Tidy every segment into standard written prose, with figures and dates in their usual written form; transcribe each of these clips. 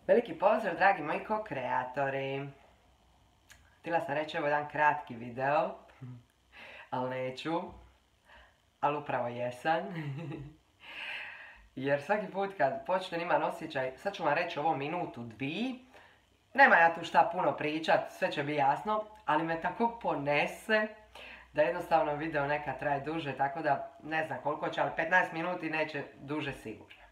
Veliki pozdrav, dragi moji ko-kreatori. Htjela sam reći evo jedan kratki video, ali neću, ali upravo jesam. Jer svaki put kad počnem imam osjećaj, sad ću vam reći ovo minutu, dvije, nema ja tu šta puno pričat, sve će biti jasno, ali me tako ponese da jednostavno video neka traje duže, tako da ne znam koliko će, ali 15 minuti neće duže sigurno.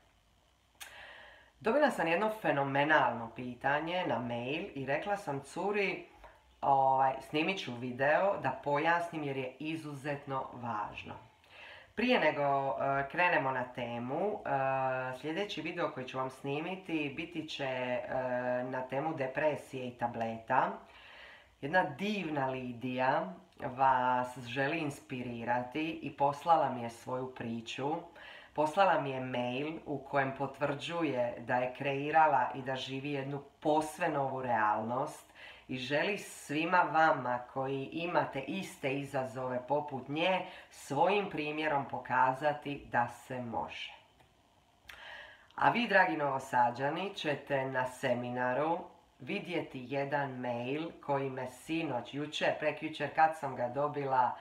Dobila sam jedno fenomenalno pitanje na mail i rekla sam curi, snimit ću video da pojasnim jer je izuzetno važno. Prije nego krenemo na temu, sljedeći video koji ću vam snimiti biti će na temu depresije i tableta. Jedna divna Lidija vas želi inspirirati i poslala mi je svoju priču. Poslala mi je mail u kojem potvrđuje da je kreirala i da živi jednu posve novu realnost i želi svima vama koji imate iste izazove poput nje svojim primjerom pokazati da se može. A vi, dragi Novosađani, ćete na seminaru vidjeti jedan mail koji me sinoć, prekjučer kad sam ga dobila,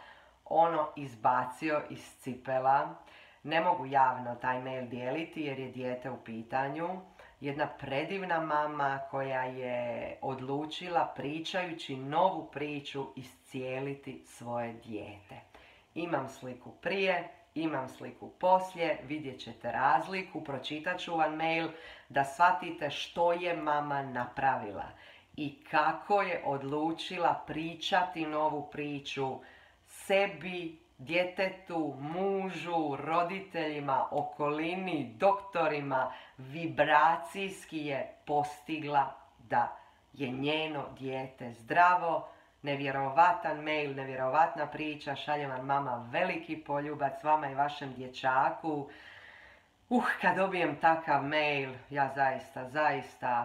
izbacio iz cipela. Ne mogu javno taj mail dijeliti jer je dijete u pitanju. Jedna predivna mama koja je odlučila pričajući novu priču iscijeliti svoje dijete. Imam sliku prije, imam sliku poslije, vidjet ćete razliku, pročitat ću vam mail da shvatite što je mama napravila i kako je odlučila pričati novu priču sebi, djetetu, mužu, roditeljima, okolini, doktorima. Vibracijski je postigla da je njeno dijete zdravo. Nevjerovatan mail, nevjerovatna priča. Šaljem vam mama veliki poljubac vama i vašem dječaku. Kad dobijem takav mail, ja zaista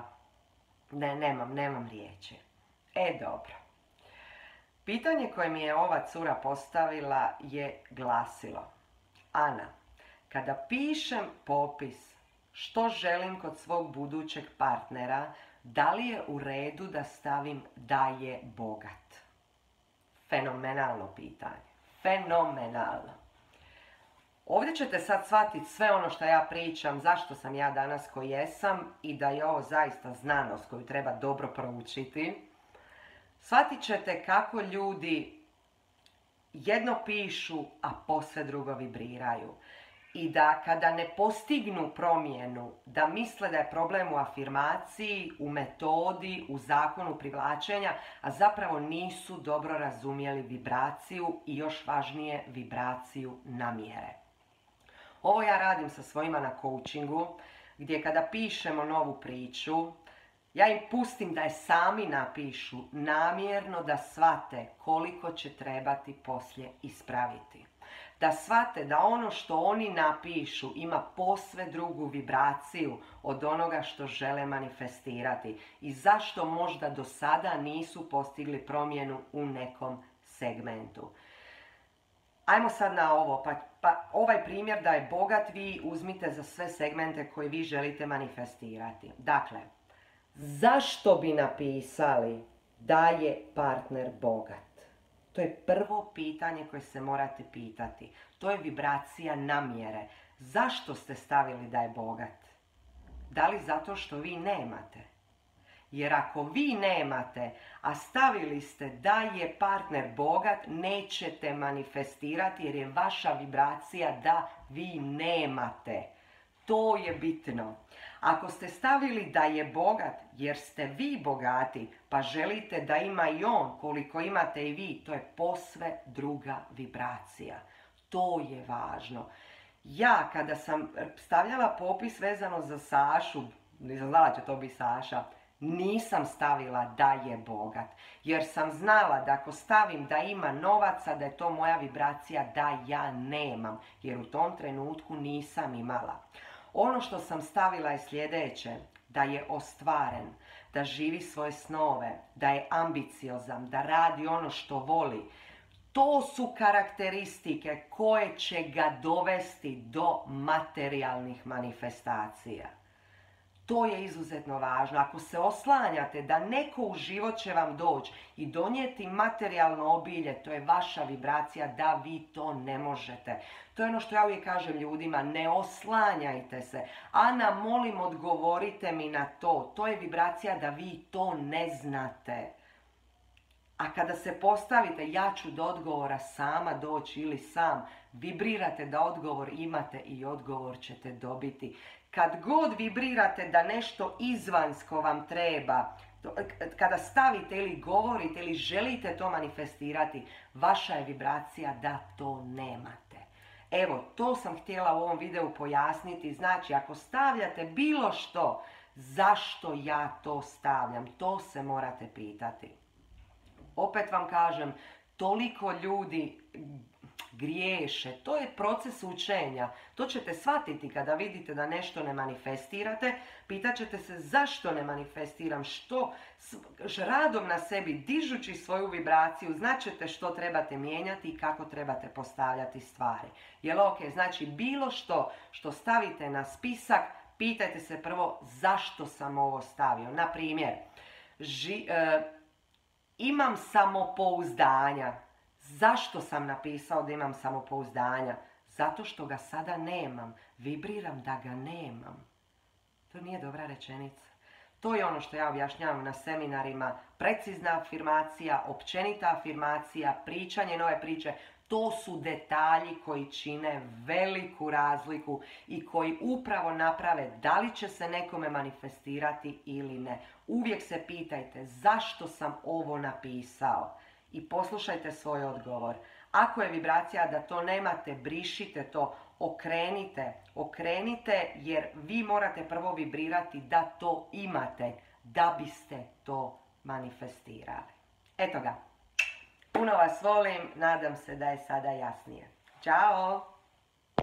nemam riječi. Dobro. Pitanje koje mi je ova cura postavila je glasilo: Ana, kada pišem popis što želim kod svog budućeg partnera, da li je u redu da stavim da je bogat? Fenomenalno pitanje. Fenomenalno. Ovdje ćete sad shvatiti sve ono što ja pričam, zašto sam ja danas ko jesam i da je ovo zaista znanost koju treba dobro proučiti. Shvatit ćete kako ljudi jedno pišu, a posve drugo vibriraju. I da kada ne postignu promjenu, da misle da je problem u afirmaciji, u metodi, u zakonu privlačenja, a zapravo nisu dobro razumjeli vibraciju i još važnije vibraciju namjere. Ovo ja radim sa svojima na coachingu, gdje kada pišemo novu priču, ja im pustim da je sami napišu namjerno da shvate koliko će trebati poslije ispraviti. Da shvate da ono što oni napišu ima posve drugu vibraciju od onoga što žele manifestirati i zašto možda do sada nisu postigli promjenu u nekom segmentu. Ajmo sad na ovo, pa ovaj primjer da je bogat vi uzmite za sve segmente koje vi želite manifestirati. Dakle, zašto bi napisali da je partner bogat? To je prvo pitanje koje se morate pitati. To je vibracija namjere. Zašto ste stavili da je bogat? Da li zato što vi nemate? Jer ako vi nemate, a stavili ste da je partner bogat, nećete manifestirati jer je vaša vibracija da vi nemate. To je bitno. Ako ste stavili da je bogat jer ste vi bogati, pa želite da ima i on koliko imate i vi, to je posve druga vibracija. To je važno. Ja kada sam stavljala popis vezano za Sašu, nisam znala će to biti Saša, nisam stavila da je bogat. Jer sam znala da ako stavim da ima novaca, da je to moja vibracija da ja nemam. Jer u tom trenutku nisam imala. Ono što sam stavila je sljedeće: da je ostvaren, da živi svoje snove, da je ambiciozan, da radi ono što voli. To su karakteristike koje će ga dovesti do materijalnih manifestacija. To je izuzetno važno. Ako se oslanjate da neko u život će vam doći i donijeti materijalno obilje, to je vaša vibracija da vi to ne možete. To je ono što ja uvijek kažem ljudima, ne oslanjajte se. Ana, molim, odgovorite mi na to. To je vibracija da vi to ne znate. A kada se postavite, ja ću do odgovora sama doći ili sam, vibrirate da odgovor imate i odgovor ćete dobiti. Kad god vibrirate da nešto izvanjsko vam treba, kada stavite ili govorite ili želite to manifestirati, vaša je vibracija da to nemate. Evo, to sam htjela u ovom videu pojasniti. Znači, ako stavljate bilo što, zašto ja to stavljam? To se morate pitati. Opet vam kažem, toliko ljudi griješe. To je proces učenja. To ćete shvatiti kada vidite da nešto ne manifestirate. Pitat ćete se zašto ne manifestiram, što radom na sebi, dižući svoju vibraciju, znaćete što trebate mijenjati i kako trebate postavljati stvari. Jel ok? Znači bilo što stavite na spisak, pitajte se prvo zašto sam ovo stavio. Na primjer, imam samopouzdanja. Zašto sam napisao da imam samopouzdanja? Zato što ga sada nemam. Vibriram da ga nemam. To nije dobra rečenica. To je ono što ja objašnjavam na seminarima. Precizna afirmacija, općenita afirmacija, pričanje nove priče. To su detalji koji čine veliku razliku i koji upravo naprave da li će se nekome manifestirati ili ne. Uvijek se pitajte zašto sam ovo napisao i poslušajte svoj odgovor. Ako je vibracija da to nemate, brišite to, okrenite jer vi morate prvo vibrirati da to imate, da biste to manifestirali. Eto ga. Puno vas volim, nadam se da je sada jasnije. Ćao!